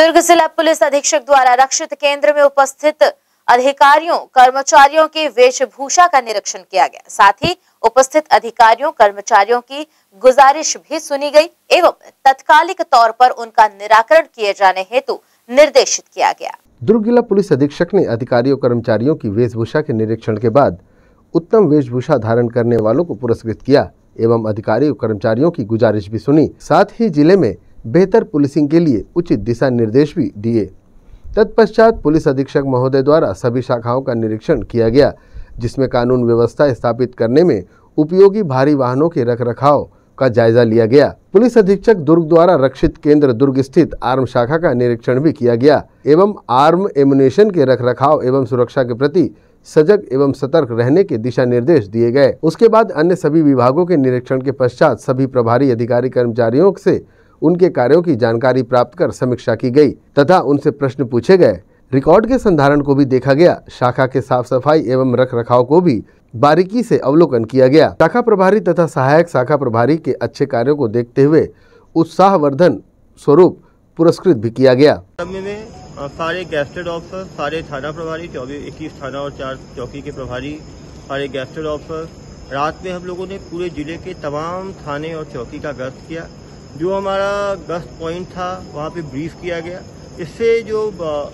दुर्ग जिला पुलिस अधीक्षक द्वारा रक्षित केंद्र में उपस्थित अधिकारियों कर्मचारियों की वेशभूषा का निरीक्षण किया गया। साथ ही उपस्थित अधिकारियों कर्मचारियों की गुजारिश भी सुनी गई एवं तत्कालिक तौर पर उनका निराकरण किए जाने हेतु निर्देशित किया गया। दुर्ग जिला पुलिस अधीक्षक ने अधिकारियों कर्मचारियों की वेशभूषा के निरीक्षण के बाद उत्तम वेशभूषा धारण करने वालों को पुरस्कृत किया एवं अधिकारियों कर्मचारियों की गुजारिश भी सुनी। साथ ही जिले में बेहतर पुलिसिंग के लिए उचित दिशा निर्देश भी दिए। तत्पश्चात पुलिस अधीक्षक महोदय द्वारा सभी शाखाओं का निरीक्षण किया गया, जिसमें कानून व्यवस्था स्थापित करने में उपयोगी भारी वाहनों के रखरखाव का जायजा लिया गया। पुलिस अधीक्षक दुर्ग द्वारा रक्षित केंद्र दुर्ग स्थित आर्म शाखा का निरीक्षण भी किया गया एवं आर्म एमुनेशन के रखरखाव एवं सुरक्षा के प्रति सजग एवं सतर्क रहने के दिशा निर्देश दिए गए। उसके बाद अन्य सभी विभागों के निरीक्षण के पश्चात सभी प्रभारी अधिकारी कर्मचारियों से उनके कार्यों की जानकारी प्राप्त कर समीक्षा की गई तथा उनसे प्रश्न पूछे गए। रिकॉर्ड के संधारण को भी देखा गया। शाखा के साफ सफाई एवं रखरखाव को भी बारीकी से अवलोकन किया गया। शाखा प्रभारी तथा सहायक शाखा प्रभारी के अच्छे कार्यों को देखते हुए उत्साहवर्धन स्वरूप पुरस्कृत भी किया गया। में सारे गैस्टेड ऑफिसर, सारे थाना प्रभारी 21 थाना और 4 चौकी के प्रभारी, सारे गैस्टेड ऑफिसर, रात में हम लोगों ने पूरे जिले के तमाम थाने और चौकी का गश्त किया। जो हमारा गश्त पॉइंट था वहाँ पे ब्रीफ किया गया। इससे जो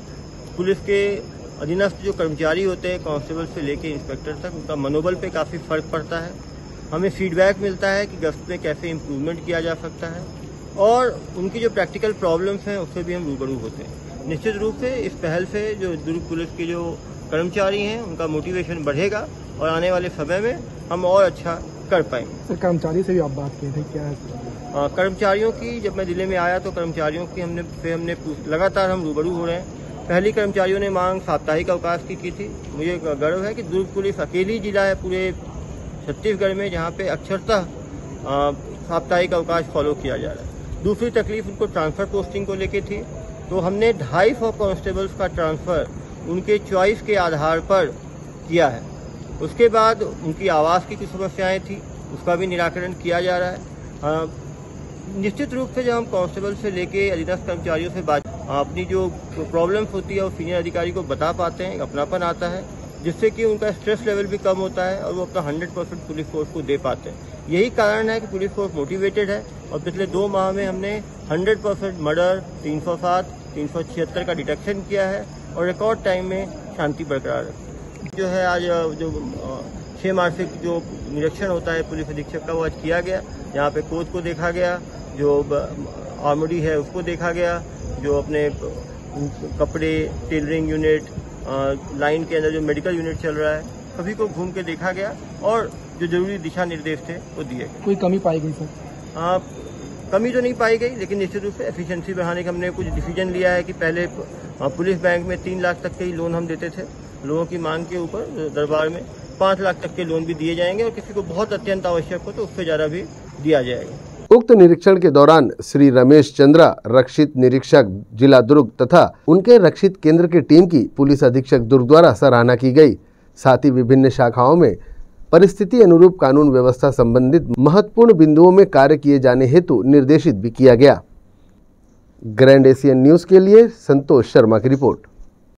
पुलिस के अधीनस्थ जो कर्मचारी होते हैं, कांस्टेबल से लेके इंस्पेक्टर तक, उनका मनोबल पे काफ़ी फर्क पड़ता है। हमें फीडबैक मिलता है कि गश्त में कैसे इम्प्रूवमेंट किया जा सकता है और उनकी जो प्रैक्टिकल प्रॉब्लम्स हैं उससे भी हम रूबरू होते हैं। निश्चित रूप से इस पहल से जो दुर्ग पुलिस के जो कर्मचारी हैं उनका मोटिवेशन बढ़ेगा और आने वाले समय में हम और अच्छा कर पाएंगे। सर, कर्मचारी से भी आप बात किए थे, क्या है? कर्मचारियों की जब मैं जिले में आया तो कर्मचारियों की हमने लगातार हम रूबरू हो रहे हैं। पहली कर्मचारियों ने मांग साप्ताहिक अवकाश की थी। मुझे गर्व है कि दुर्ग पुलिस अकेली जिला है पूरे छत्तीसगढ़ में जहाँ पे अक्षरतः साप्ताहिक अवकाश फॉलो किया जा रहा है। दूसरी तकलीफ उनको ट्रांसफर पोस्टिंग को लेके थी, तो हमने 250 कांस्टेबल्स का ट्रांसफर उनके चॉइस के आधार पर किया है। उसके बाद उनकी आवास की कुछ समस्याएं थी, उसका भी निराकरण किया जा रहा है। निश्चित रूप से जब हम कांस्टेबल से लेके अधीनस्थ कर्मचारियों से बात अपनी जो प्रॉब्लम्स होती है वो सीनियर अधिकारी को बता पाते हैं, अपनापन आता है, जिससे कि उनका स्ट्रेस लेवल भी कम होता है और वो अपना 100% पुलिस फोर्स को दे पाते हैं। यही कारण है कि पुलिस फोर्स मोटिवेटेड है और पिछले 2 माह में हमने 100% मर्डर, 307, 376 का डिटेक्शन किया है और रिकॉर्ड टाइम में शांति बरकरार रखी। जो है आज जो 6 मासिक जो निरीक्षण होता है पुलिस अधीक्षक का वो आज किया गया। यहाँ पे कोच को देखा गया, जो आर्मोरी है उसको देखा गया, जो अपने कपड़े, टेलरिंग यूनिट, लाइन के अंदर जो मेडिकल यूनिट चल रहा है, सभी को घूम के देखा गया और जो जरूरी दिशा निर्देश थे वो दिए गए। कोई कमी पाई गई सर? कमी तो नहीं पाई गई, लेकिन निश्चित रूप से एफिशिएंसी बढ़ाने का हमने कुछ डिसीजन लिया है कि पहले पुलिस बैंक में 3 लाख तक के ही लोन हम देते थे। लोगों की मांग के ऊपर दरबार में 5 लाख तक के लोन भी दिए जाएंगे और किसी को बहुत अत्यंत आवश्यक हो तो उससे ज़्यादा भी दिया जाएगा। उक्त निरीक्षण के दौरान श्री रमेश चंद्रा, रक्षित निरीक्षक जिला दुर्ग तथा उनके रक्षित केंद्र की टीम की पुलिस अधीक्षक दुर्ग द्वारा सराहना की गई। साथ ही विभिन्न शाखाओं में परिस्थिति अनुरूप कानून व्यवस्था संबंधित महत्वपूर्ण बिंदुओं में कार्य किए जाने हेतु निर्देशित भी किया गया। ग्रैंड एशियन न्यूज के लिए संतोष शर्मा की रिपोर्ट।